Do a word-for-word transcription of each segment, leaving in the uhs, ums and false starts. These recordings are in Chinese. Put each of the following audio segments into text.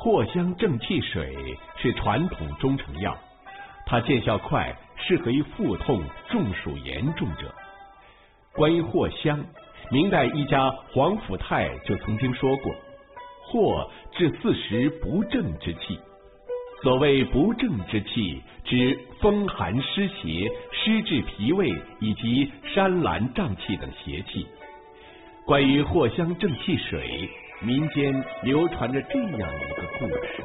藿香正气水是传统中成药，它见效快，适合于腹痛、中暑严重者。关于藿香，明代医家黄甫泰就曾经说过：藿治四时不正之气。所谓不正之气，指风寒湿邪、湿滞脾胃以及山兰胀气等邪气。关于藿香正气水，民间流传着这样一个故事。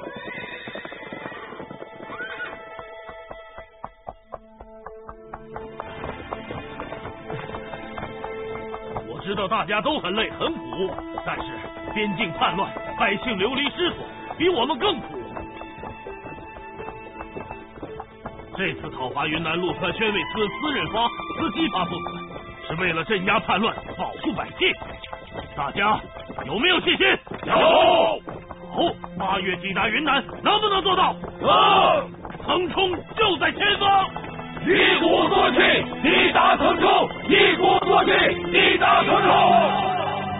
我知道大家都很累很苦，但是边境叛乱，百姓流离失所，比我们更苦。这次讨伐云南陆川宣慰司私人发司机发父子，是为了镇压叛乱，保护百姓。大家有没有信心？有。好，八月抵达云南，能不能做到？能。腾冲就在前方。 一鼓作气，抵达腾冲！一鼓作气，抵达腾冲！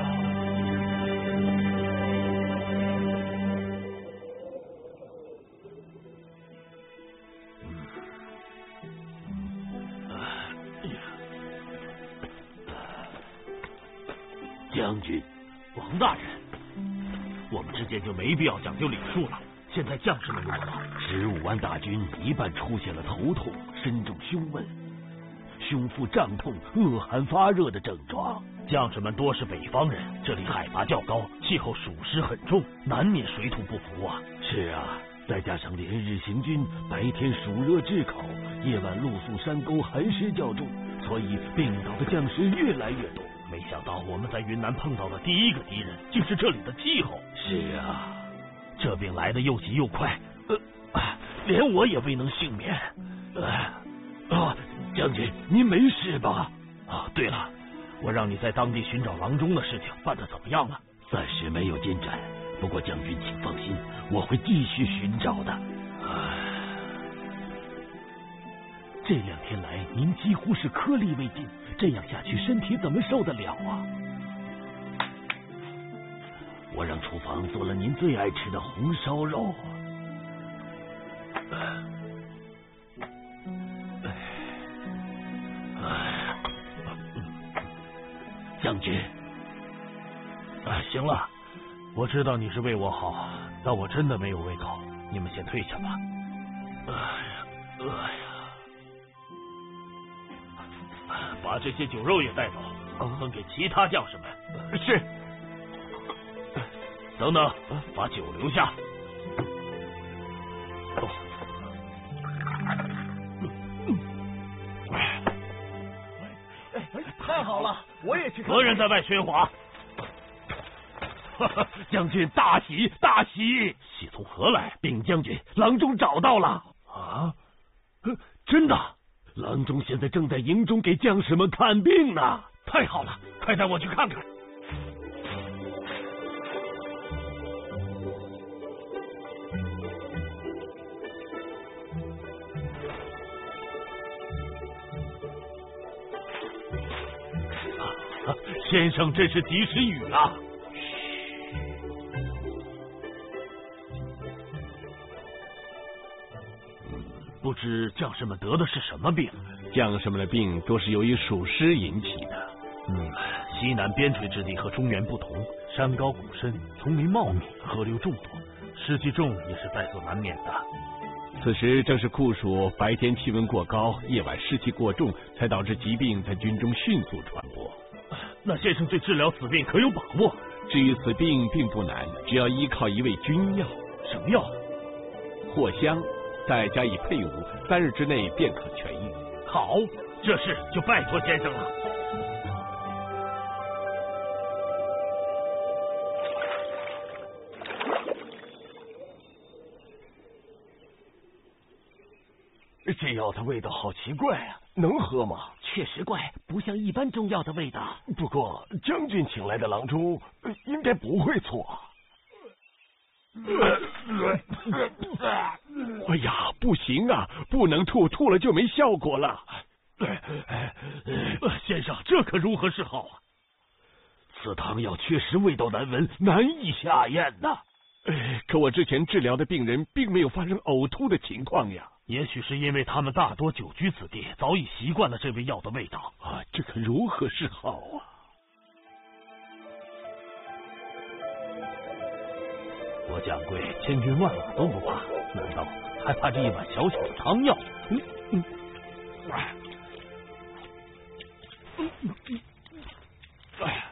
将军，王大人，我们之间就没必要讲究礼数了。现在将士们如何？ 十五万大军一半出现了头痛、身重胸闷、胸腹胀痛、恶寒发热的症状。 将士们多是北方人，这里海拔较高，气候暑湿很重，难免水土不服啊。 是啊，再加上连日行军，白天暑热炙烤，夜晚露宿山沟，寒湿较重，所以病倒的将士越来越多。 没想到我们在云南碰到的第一个敌人，竟是这里的气候。 是啊。 这病来得又急又快，呃，连我也未能幸免。 呃，啊，将军，您没事吧？ 啊，对了，我让你在当地寻找郎中的事情办得怎么样了？ 暂时没有进展，不过将军请放心，我会继续寻找的。 这两天来，您几乎是颗粒未进，这样下去，身体怎么受得了啊？ 我让厨房做了您最爱吃的红烧肉。将军， 啊，行了，我知道你是为我好，但我真的没有胃口，你们先退下吧。哎呀，哎呀，把这些酒肉也带走，分给其他将士们。 是。 等等，把酒留下。哦， 太好了，我也去看。 何人在外喧哗？ 将军大喜大喜！ 喜从何来？ 禀将军，郎中找到了。 啊？ 真的？郎中现在正在营中给将士们看病呢。 太好了，快带我去看看。先生，这是及时雨啊！不知将士们得的是什么病？ 将士们的病多是由于暑湿引起的。 嗯，西南边陲之地和中原不同，山高谷深，丛林茂密，河流众多，湿气重也是在所难免的。 此时正是酷暑，白天气温过高，夜晚湿气过重，才导致疾病在军中迅速传播。 那先生对治疗此病可有把握？ 至于此病并不难，只要依靠一味君药。 什么药？ 藿香，再加以配伍，三日之内便可痊愈。 好，这事就拜托先生了。 这药的味道好奇怪啊，能喝吗？ 确实怪，不像一般中药的味道。 不过将军请来的郎中应该不会错。 哎呀，不行啊，不能吐，吐了就没效果了。 先生，这可如何是好啊？ 此汤药确实味道难闻，难以下咽呐。 可我之前治疗的病人并没有发生呕吐的情况呀。 也许是因为他们大多久居此地，早已习惯了这味药的味道啊！这可如何是好啊？ 我蒋贵千军万马都不怕，难道还怕这一碗小小的汤药？嗯嗯，哎，嗯嗯嗯，哎，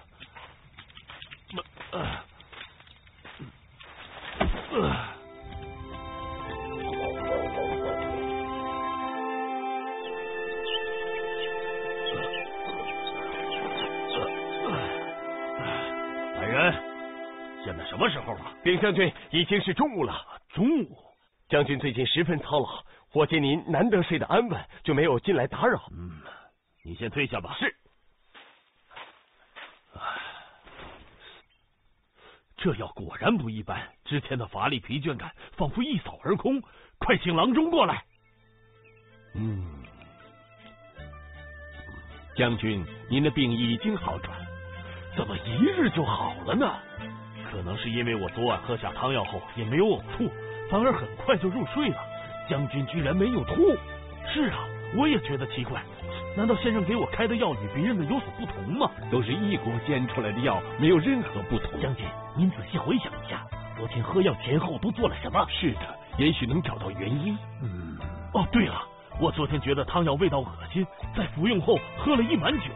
呃，呃。现在什么时候了？ 禀将军，已经是中午了。 中午， 将军最近十分操劳，我见您难得睡得安稳，就没有进来打扰。 嗯，你先退下吧。 是。 这药果然不一般，之前的乏力疲倦感仿佛一扫而空。快请郎中过来。 嗯，将军，您的病已经好转， 怎么一日就好了呢？可能是因为我昨晚喝下汤药后也没有呕吐，反而很快就入睡了。将军居然没有吐。是啊，我也觉得奇怪。难道先生给我开的药与别人的有所不同吗？ 都是一国煎出来的药，没有任何不同。 将军，您仔细回想一下，昨天喝药前后都做了什么？ 是的，也许能找到原因。 嗯，哦，对了，我昨天觉得汤药味道恶心，在服用后喝了一满酒。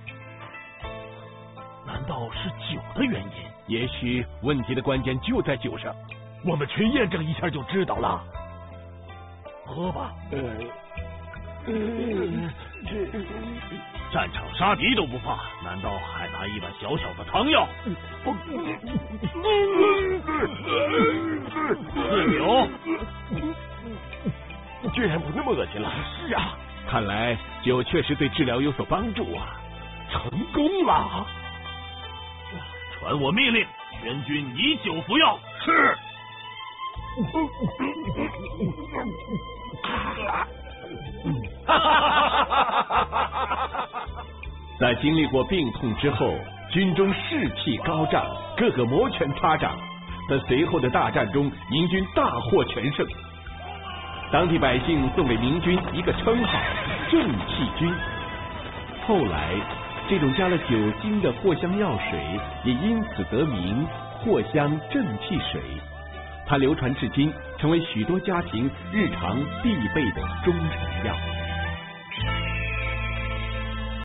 难道是酒的原因？ 也许问题的关键就在酒上。 我们去验证一下就知道了。喝吧。呃，呃，这战场杀敌都不怕，难道还拿一碗小小的汤药？四九， 居然不那么恶心了。 是啊， 看来酒确实对治疗有所帮助啊。 成功了。传我命令，全军以酒服药。是。 在经历过病痛之后，军中士气高涨，个个摩拳擦掌。在随后的大战中，明军大获全胜。当地百姓送给明军一个称号——正气军。后来，这种加了酒精的藿香药水也因此得名藿香正气水。它流传至今，成为许多家庭日常必备的中成药。